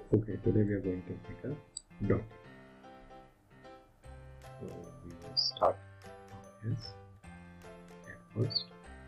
Okay, today we are going to make a dog. So we will start from his head first.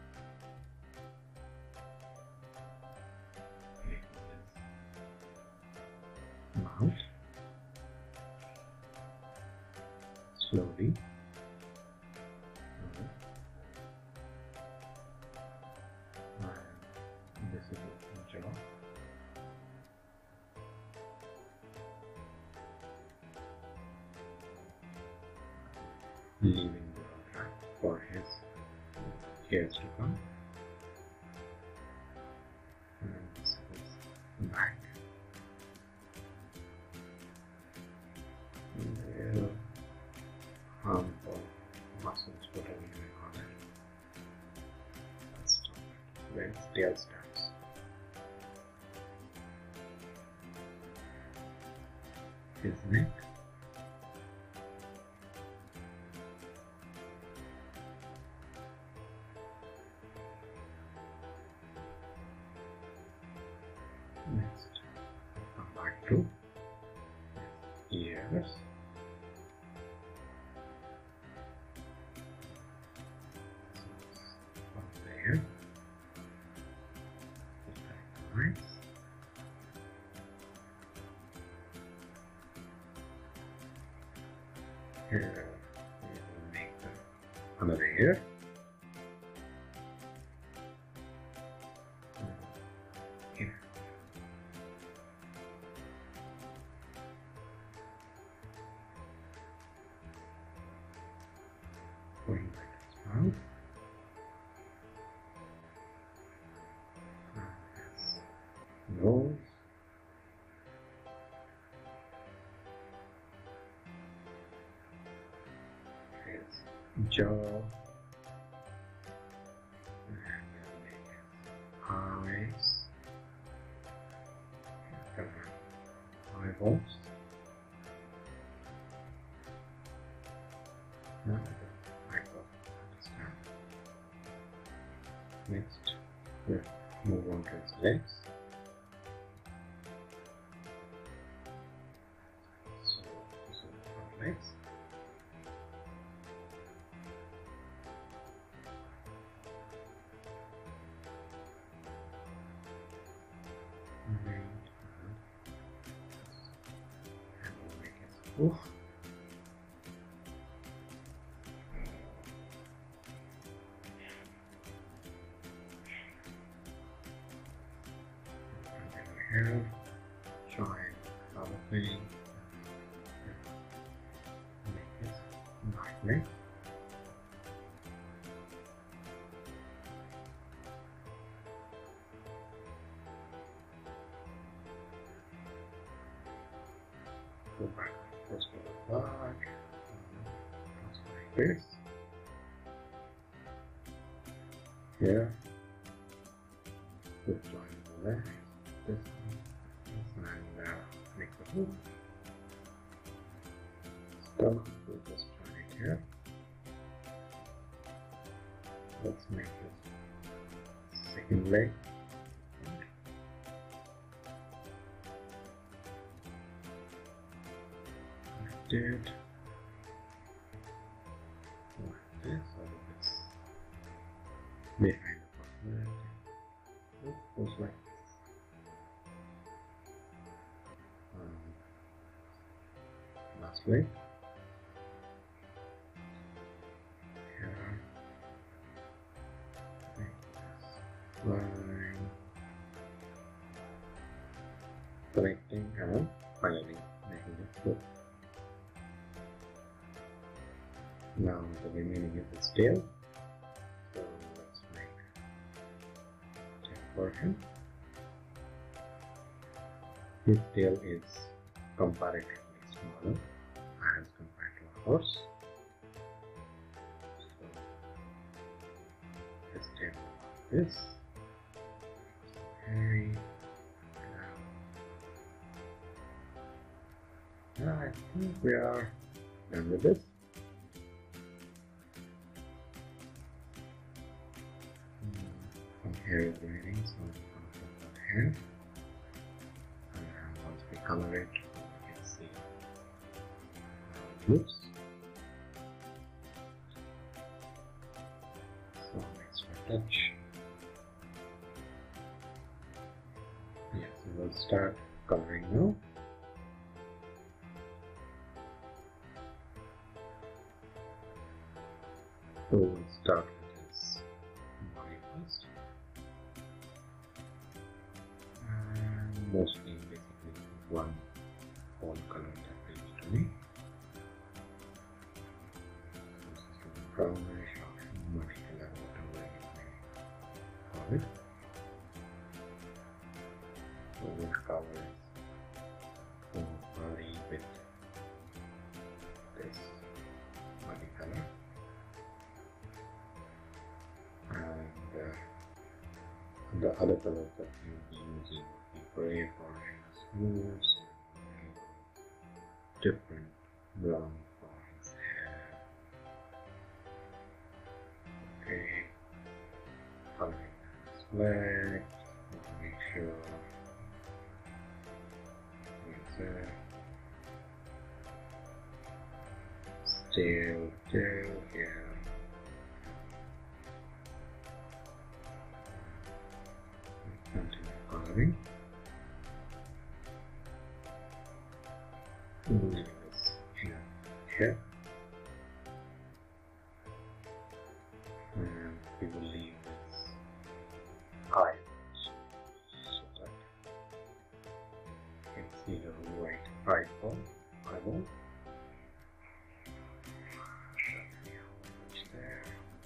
Mouth. Slowly. And this is the jaw. Leaving the track for his hairs to come. And this is back. And there harmful muscles whatever you may call it. Let's stop it. Where his tail starts. His neck. Next, come back to ears. From there, eyes. Here we will make another ear. Here. Going back to his mouth. Nose. His jaw. And eyes. Eyeballs. Now eyeball. Understand. Next, we'll move on to his legs. So this is the front legs. And we'll make his hoof. And then we have join other thing. Make his back leg. Go back first to the back. Just like this. Here. Just join the legs. This one. And make the hoof. Stomach, we'll just join it here. Let's make this second leg. Like that. Like this, or this. Behind the front leg. It goes like this. Last leg. Here. Like this. Line. Connecting and finally making it good. Now the remaining is his tail. So let's make tail for him. His tail is comparatively smaller as compared to a horse. So his tail is this. Hairy. Now I think we are done with this. Some hair is remaining, so I'm going to put that hair. And once we color it, you can see how it looks. So extra touch. Yes, we will start coloring now. So we'll start with this body first. And mostly basically one whole color that we need to make. This is brownish or muddy color, whatever you may call it. So we'll cover the body with this muddy color. And the other colors that we will be using will be gray for smooth, different brown for his hair. Okay, coloring his leg, make sure it's still here. Continue coloring. Leaving this here. And we will leave this eye so that you can see the white eyeball. There.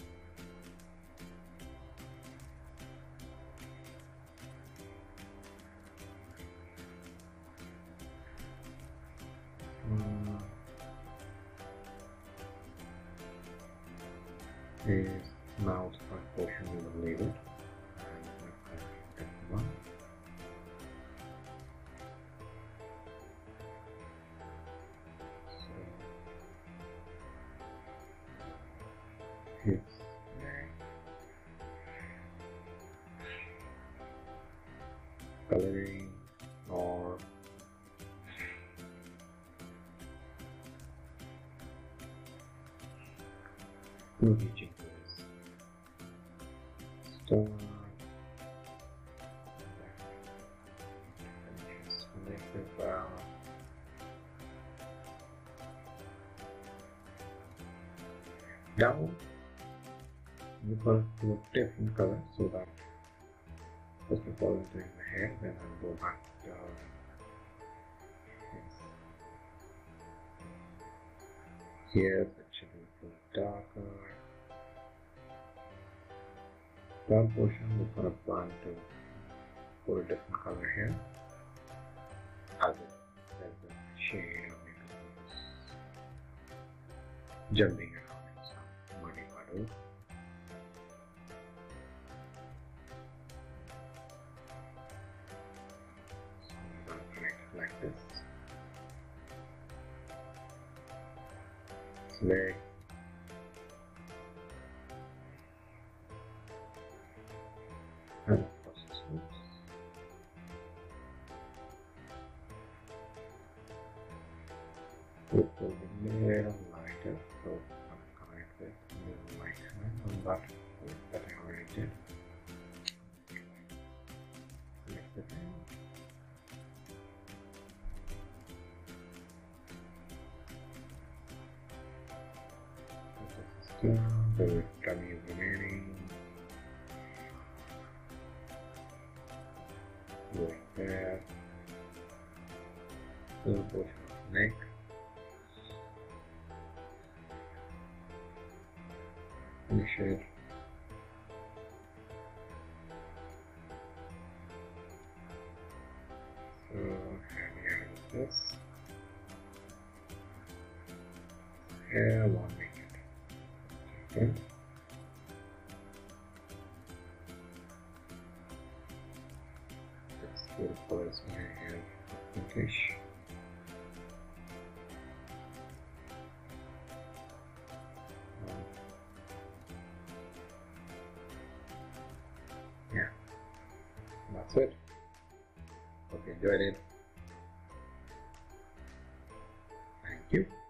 His mouth front portion we will leave it, and that one. So his neck, coloring or reaching to his stomach, and just make it brown. Now we will do a different color so that first of all I'm doing the hair, then I'll go back to here section will be darker. Dark portion we're going to plan to put a different color here as there's a shade of maybe jumping around in some muddy puddle. So I'm going to connect it like this. Leg. And of course his lips. It will be a little lighter, so I'm going to connect with a little lighter on that I already did. Connect it in. The tummy is remaining. Going there. Little portion of neck. Finish it. So here is this. Hair one minute. Okay. Let's go for this here, pinkish. Yeah, that's it. Hope you enjoyed it. you.